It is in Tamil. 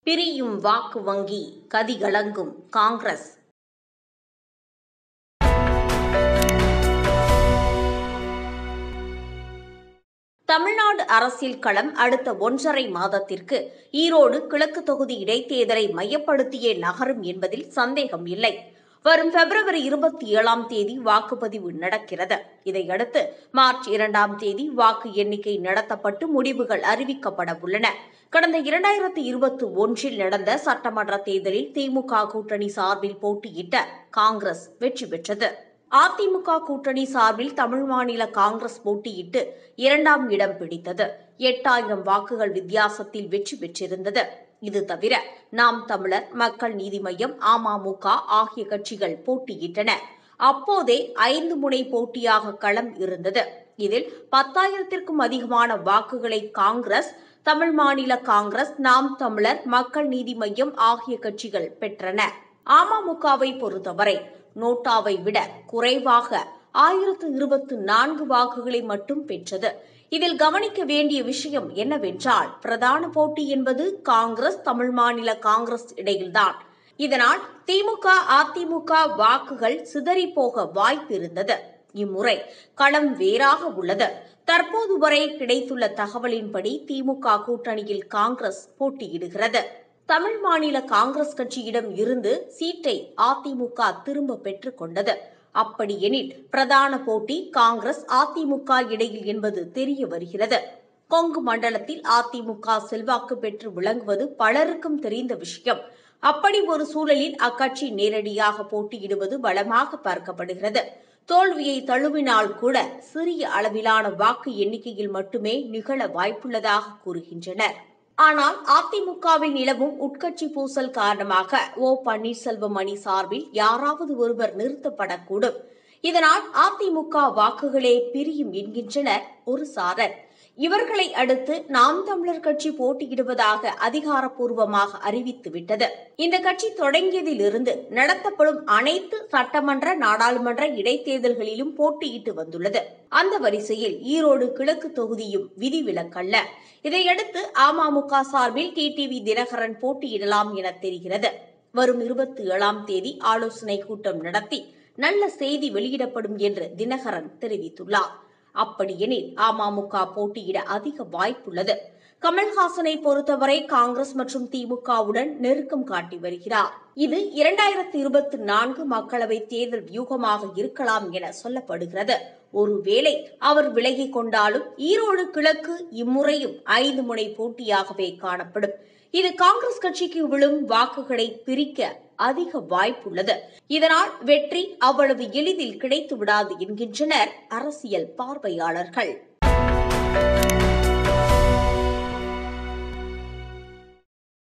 பிரியும் வாக்கு வங்கி, கதிகலங்கும் காங்கிரஸ். தமிழ்நாடு அரசியல் களம் அடுத்த 1.5 மாதத்திற்கு ஈரோடு கிழக்கு தொகுதி இடைத்தேர்தலை மையப்படுத்தியே நகரும் என்பதில் சந்தேகம் இல்லை. வரும் பிப்ரவரி 27ஆம் தேதி வாக்குப்பதிவு நடக்கிறது. இதையடுத்து மார்ச் 2ஆம் தேதி வாக்கு எண்ணிக்கை நடத்தப்பட்டு முடிவுகள் அறிவிக்கப்பட உள்ளன. கடந்த 2021இல் நடந்த சட்டமன்ற தேர்தலில் திமுக கூட்டணி சார்பில் போட்டியிட்ட காங்கிரஸ் வெற்றி பெற்றது. அதிமுக கூட்டணி சார்பில் தமிழ் மாநில காங்கிரஸ் போட்டியிட்டு 2ஆம் இடம் பிடித்தது. 8000 வாக்குகள் வித்தியாசத்தில் வெற்றி பெற்றிருந்தது. இது தவிர நாம் தமிழர், மக்கள் நீதி மய்யம், அமமுக ஆகிய கட்சிகள் போட்டியிட்டன. அப்போதே 5 முனை போட்டியாக களம் இருந்தது. இதில் 10,000த்திற்கும் அதிகமான வாக்குகளை காங்கிரஸ், தமிழ் மாநில காங்கிரஸ், நாம் தமிழர், மக்கள் நீதி மய்யம் ஆகிய கட்சிகள் பெற்றன. அமமுகவை பொறுத்தவரை நோட்டாவை விட குறைவாக 1024 வாக்குகளை மட்டும் பெற்றது. இதில் கவனிக்க வேண்டிய விஷயம் என்னவென்றால், பிரதான போட்டி என்பது காங்கிரஸ், தமிழ் மாநில காங்கிரஸ் இடையில்தான். இதனால் திமுக, அதிமுக வாக்குகள் சிதறிப்போக வாய்ப்பிருந்தது. இம்முறை களம் வேறாக உள்ளது. தற்போது வரை கிடைத்துள்ள தகவலின்படி திமுக கூட்டணியில் காங்கிரஸ் போட்டியிடுகிறது. தமிழ் மாநில காங்கிரஸ் கட்சியிடம் இருந்து சீட்டை அதிமுக திரும்ப பெற்றுக் கொண்டது. அப்படியெனில் பிரதான போட்டி காங்கிரஸ், அதிமுக இடையில் என்பது தெரிய வருகிறது. கொங்கு மண்டலத்தில் அதிமுக செல்வாக்கு பெற்று விளங்குவது பலருக்கும் தெரிந்த விஷயம். அப்படி ஒரு சூழலில் அக்கட்சி நேரடியாக போட்டியிடுவது பலமாக பார்க்கப்படுகிறது. தோல்வியை தழுவினால் கூட சிறிய அளவிலான வாக்கு எண்ணிக்கையில் மட்டுமே நிகழ வாய்ப்புள்ளதாக கூறுகின்றனர். ஆனால் அதிமுகவில் நிலவும் உட்கட்சி பூசல் காரணமாக பன்னீர்செல்வம் அணி சார்பில் யாராவது ஒருவர் நிறுத்தப்படக்கூடும். இதனால் அதிமுக வாக்குகளே பிரியும் என்கின்றனர் ஒரு சாரர். இவர்களை அடுத்து நாம் தமிழர் கட்சி போட்டியிடுவதாக அதிகாரப்பூர்வமாக அறிவித்துவிட்டது. இந்த கட்சி தொடங்கியதிலிருந்து நடத்தப்படும் அனைத்து சட்டமன்ற, நாடாளுமன்ற இடைத்தேர்தல்களிலும் போட்டியிட்டு வந்துள்ளது. அந்த வரிசையில் ஈரோடு கிழக்கு தொகுதியும் விதிவிலக்கல்ல. இதையடுத்து அமமுக சார்பில் டிடிவி தினகரன் போட்டியிடலாம் என தெரிகிறது. வரும் 27ஆம் தேதி ஆலோசனை கூட்டம் நடத்தி நல்ல செய்தி வெளியிடப்படும் என்று தினகரன் தெரிவித்துள்ளார். அப்படியெனில் அமமுக போட்டியிட அதிக வாய்ப்புள்ளது. கமல்ஹாசனை பொறுத்தவரை காங்கிரஸ் மற்றும் திமுகவுடன் நெருக்கம் காட்டி வருகிறார். இது 2024 மக்களவைத் தேர்தல் வியூகமாக இருக்கலாம் என சொல்லப்படுகிறது. ஒருவேளை அவர் விலகிக் கொண்டாலும் ஈரோடு கிழக்கு இம்முறையும் 5 முனை போட்டியாகவே காணப்படும். இது காங்கிரஸ் கட்சிக்கு விழும் வாக்குகளை பிரிக்க அதிக வாய்ப்புள்ளது. இதனால் வெற்றி அவ்வளவு எளிதில் கிடைத்துவிடாது என்கின்றனர் அரசியல் பார்வையாளர்கள்.